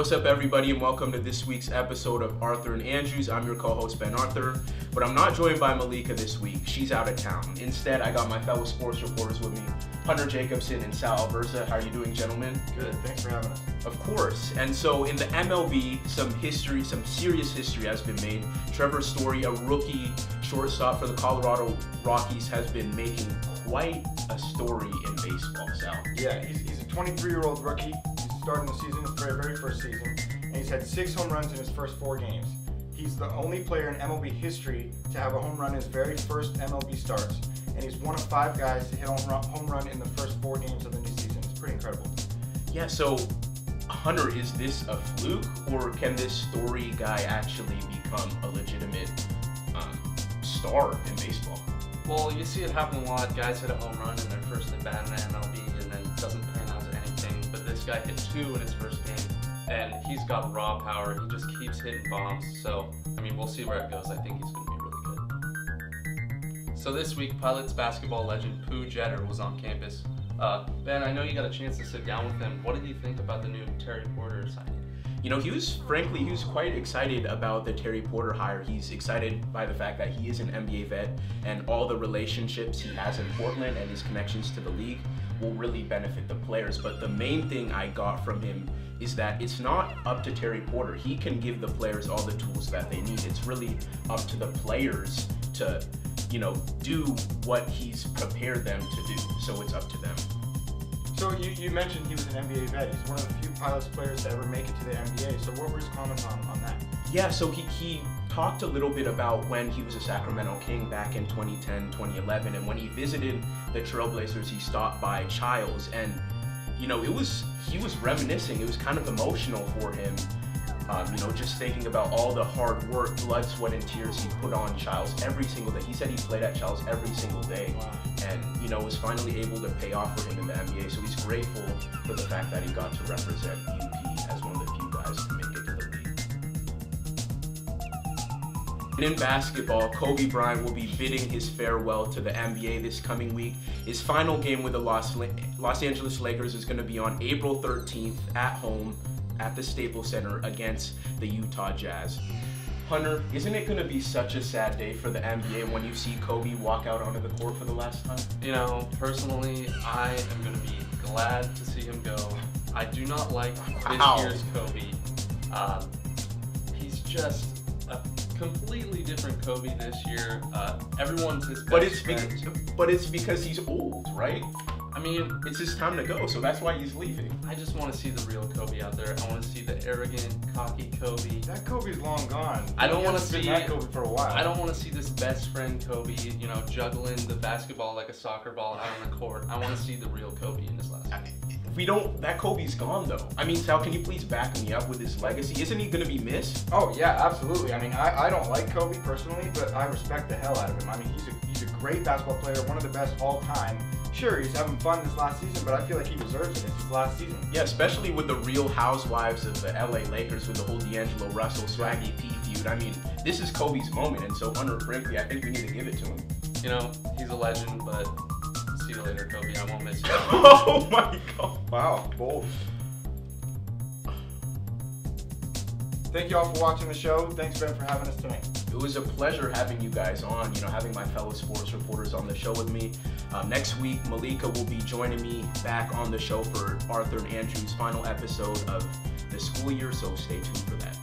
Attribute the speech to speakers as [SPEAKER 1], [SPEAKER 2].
[SPEAKER 1] what's up everybody and welcome to this week's episode of Arthur and Andrews. I'm your co-host Ben Arthur, but I'm not joined by Malika this week. She's out of town. Instead, I got my fellow sports reporters with me, Hunter Jacobson and Sal Alverza. How are you doing, gentlemen?
[SPEAKER 2] Good, thanks for having us.
[SPEAKER 1] Of course. And so in the MLB, some serious history has been made. Trevor Story, a rookie shortstop for the Colorado Rockies, has been making quite a story in baseball, Sal.
[SPEAKER 2] Yeah, he's a 23-year-old rookie. He's starting the season, his very first season, and he's had 6 home runs in his first 4 games. He's the only player in MLB history to have a home run in his very first MLB starts, and he's one of 5 guys to hit a home run in the first 4 games of the new season. It's pretty incredible.
[SPEAKER 1] Yeah, so Hunter, is this a fluke, or can this Story guy actually become a legitimate star in baseball?
[SPEAKER 3] Well, you see it happen a lot. Guys hit a home run in their first at bat in the MLB and then it doesn't pan out to anything. But this guy hit 2 in his first game, and he's got raw power. He just keeps hitting bombs. So, I mean, we'll see where it goes. I think he's going to be really good. So this week, Pilots basketball legend Pooh Jeter was on campus. Ben, I know you got a chance to sit down with him. What did you think about the new Terry Porter signing?
[SPEAKER 1] You know, he was quite excited about the Terry Porter hire. He's excited by the fact that he is an NBA vet and all the relationships he has in Portland and his connections to the league will really benefit the players. But the main thing I got from him is that it's not up to Terry Porter. He can give the players all the tools that they need. It's really up to the players to, you know, do what he's prepared them to do. So it's up to them.
[SPEAKER 2] So you mentioned he was an NBA vet. He's one of the few Pilots players to ever make it to the NBA. So what were his comments on that?
[SPEAKER 1] Yeah, so he talked a little bit about when he was a Sacramento King back in 2010, 2011, and when he visited the Trailblazers, he stopped by Childs, and you know, he was reminiscing. It was kind of emotional for him, you know, just thinking about all the hard work, blood, sweat, and tears he put on Childs every single day. He said he played at Childs every single day.
[SPEAKER 2] Wow.
[SPEAKER 1] And, you know, was finally able to pay off for him in the NBA. So he's grateful for the fact that he got to represent UP as one of the few guys to make it to the league. And in basketball, Kobe Bryant will be bidding his farewell to the NBA this coming week. His final game with the Los Angeles Lakers is going to be on April 13th at home at the Staples Center against the Utah Jazz. Hunter, isn't it going to be such a sad day for the NBA when you see Kobe walk out onto the court for the last time?
[SPEAKER 3] You know, personally, I am going to be glad to see him go. I do not like this year's Kobe. He's just a completely different Kobe this year. Everyone's his best friend.
[SPEAKER 1] But it's because he's old, right?
[SPEAKER 3] I mean,
[SPEAKER 1] it's his time to go, so that's why he's leaving.
[SPEAKER 3] I just want to see the real Kobe out there. I want to see the arrogant, cocky Kobe.
[SPEAKER 2] That Kobe's long gone.
[SPEAKER 3] I don't want to see
[SPEAKER 2] that Kobe for a while.
[SPEAKER 3] I don't want to see this best friend Kobe, you know, juggling the basketball like a soccer ball out on the court. I want to see the real Kobe in his last game.
[SPEAKER 1] That Kobe's gone though. I mean, Sal, can you please back me up with his legacy? Isn't he going to be missed?
[SPEAKER 2] Oh yeah, absolutely. I mean, I don't like Kobe personally, but I respect the hell out of him. I mean, he's a great basketball player, one of the best all time. Sure, he's having fun this last season, but I feel like he deserves it. It's his last season.
[SPEAKER 1] Yeah, especially with the Real Housewives of the LA Lakers with the whole D'Angelo Russell, Swaggy P feud. I mean, this is Kobe's moment, and so Hunter, frankly, I think we need to give it to him.
[SPEAKER 3] You know, he's a legend, but see you later, Kobe. I won't miss you.
[SPEAKER 1] Oh my God.
[SPEAKER 2] Wow, bold. Thank you all for watching the show. Thanks, Ben, for having us tonight.
[SPEAKER 1] It was a pleasure having you guys on, you know, having my fellow sports reporters on the show with me. Next week, Malika will be joining me back on the show for Arthur and Andrew's final episode of the school year, so stay tuned for that.